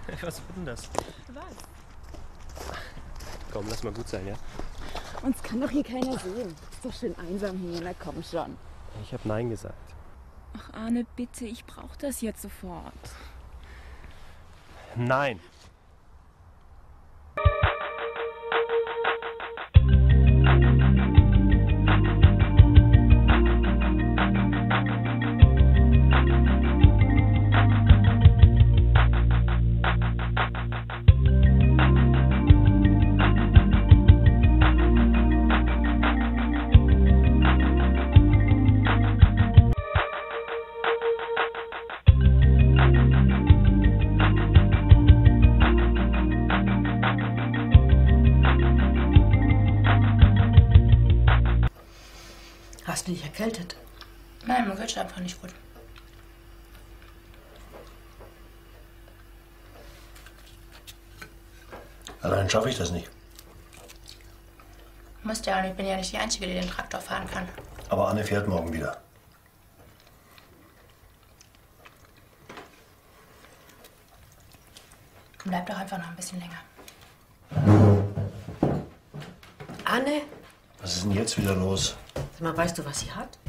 Was wird denn das? Was? Komm, lass mal gut sein, ja? Uns kann doch hier keiner sehen. Ist doch schön einsam hier, na komm schon. Ich habe Nein gesagt. Ach Arne, bitte, ich brauche das jetzt sofort. Nein! Hast du dich erkältet? Nein, mir geht's einfach nicht gut. Allein schaffe ich das nicht. Musst ja, und ich bin ja nicht die Einzige, die den Traktor fahren kann. Aber Anne fährt morgen wieder. Bleib doch einfach noch ein bisschen länger. Anne? Was ist denn jetzt wieder los? Sag mal, weißt du, was sie hat?